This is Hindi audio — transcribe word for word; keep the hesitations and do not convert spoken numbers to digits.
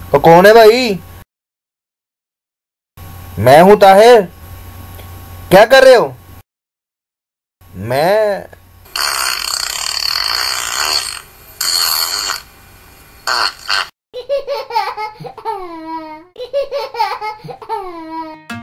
तो कौन है भाई? मैं हूं ताहिर। क्या कर रहे हो? मैं